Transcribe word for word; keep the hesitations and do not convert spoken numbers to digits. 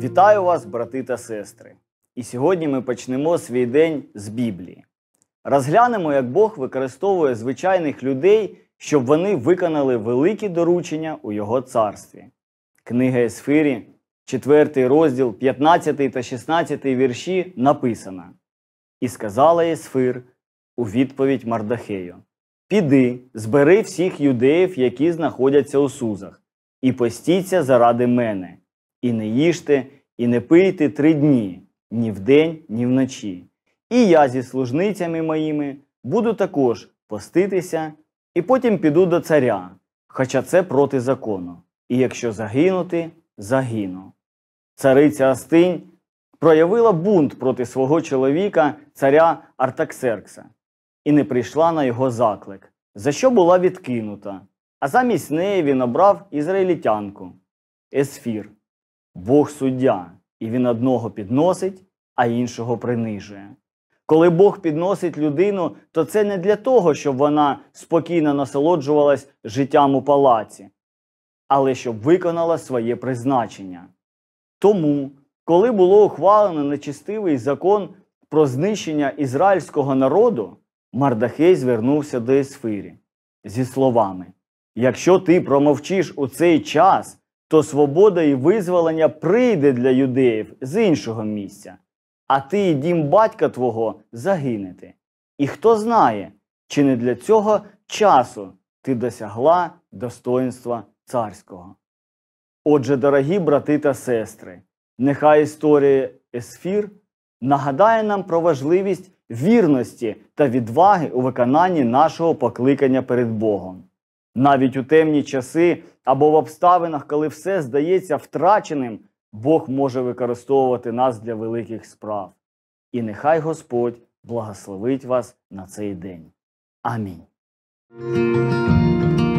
Вітаю вас, брати та сестри! І сьогодні ми почнемо свій день з Біблії. Розглянемо, як Бог використовує звичайних людей, щоб вони виконали великі доручення у Його царстві. Книга Есфирі, четвертий розділ, п'ятнадцятий та шістнадцятий вірші написано: «І сказала Есфир у відповідь Мардахею: піди, збери всіх юдеїв, які знаходяться у Сузах, і постіться заради мене, і не їжте, і не пийте три дні, ні вдень, ні вночі. І я зі служницями моїми буду також поститися, і потім піду до царя, хоча це проти закону. І якщо загинути, загину». Цариця Астинь проявила бунт проти свого чоловіка, царя Артаксеркса, і не прийшла на його заклик, за що була відкинута, а замість неї він обрав ізраїльтянку Есфір. Бог суддя, і він одного підносить, а іншого принижує. Коли Бог підносить людину, то це не для того, щоб вона спокійно насолоджувалась життям у палаці, але щоб виконала своє призначення. Тому, коли було ухвалено нечестивий закон про знищення ізраїльського народу, Мардахей звернувся до Есфирі зі словами: «Якщо ти промовчиш у цей час, то свобода і визволення прийде для юдеїв з іншого місця, а ти і дім батька твого загинете. І хто знає, чи не для цього часу ти досягла достоїнства царського». Отже, дорогі брати та сестри, нехай історія Есфір нагадає нам про важливість вірності та відваги у виконанні нашого покликання перед Богом. Навіть у темні часи або в обставинах, коли все здається втраченим, Бог може використовувати нас для великих справ. І нехай Господь благословить вас на цей день. Амінь.